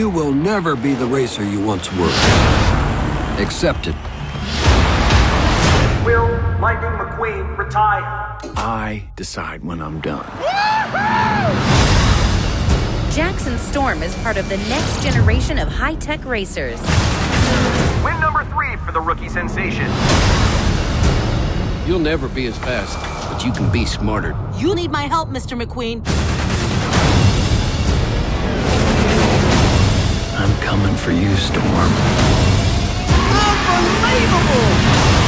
You will never be the racer you once were. Accept it. Will Lightning McQueen retire? I decide when I'm done. Jackson Storm is part of the next generation of high-tech racers. Win number 3 for the rookie sensation. You'll never be as fast, but you can be smarter. You need my help, Mr. McQueen. I'm coming for you, Storm. Unbelievable!